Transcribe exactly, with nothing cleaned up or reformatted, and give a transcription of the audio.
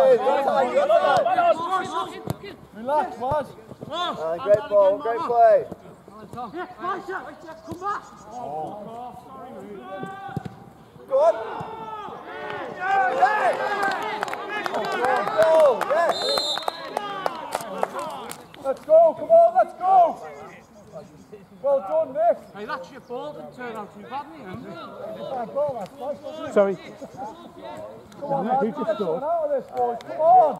Relax, lads. Uh, great ball, great play. Come back. Go on. Yes! Go, yes! Let's go, come on, let's go! Well done, Nick. Hey, that's your ball, didn't turn out too bad, Sorry. Sorry. Come on, lads, let's get out of this, boys. Come on!